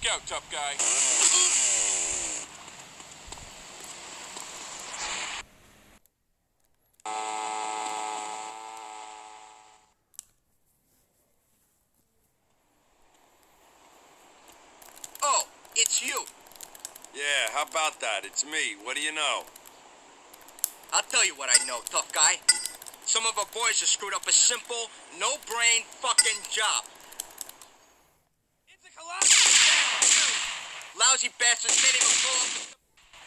out, tough guy. Oh, it's you. Yeah, how about that? It's me. What do you know? I'll tell you what I know, tough guy. Some of our boys have screwed up a simple, no-brain fucking job. It's a collapse. Lousy bastards can't even pull up the...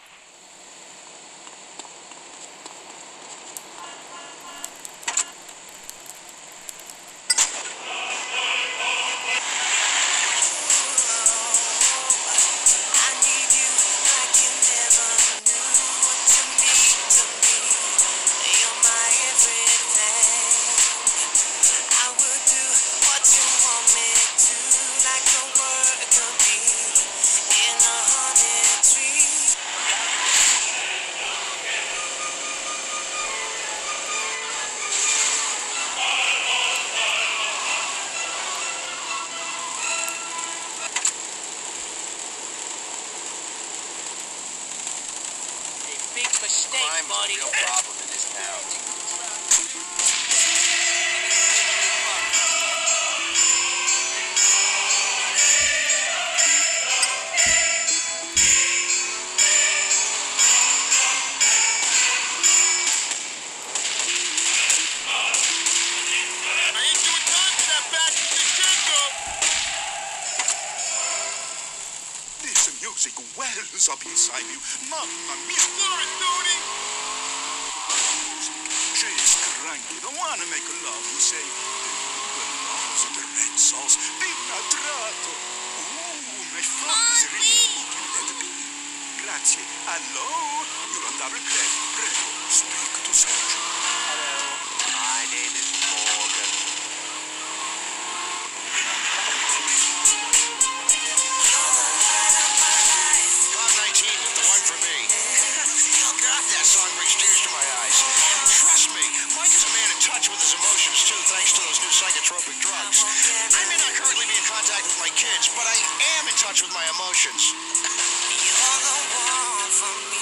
Big mistake, Crime's buddy. a real problem in this town. Music wells up inside you. Mamma mia! Sorry, Tony! She's cranky. Don't want to make love. You say, the belongs in the red sauce. Vinagrato. My phone is ringing. Let it be. Grazie. Hello? You're on double play. Prego, speak to Sergio. Hello, my name is Morgan. That song brings tears to my eyes. Trust me, Mike is a man in touch with his emotions, too, thanks to those new psychotropic drugs. I may not currently be in contact with my kids, but I am in touch with my emotions. You're the one for me.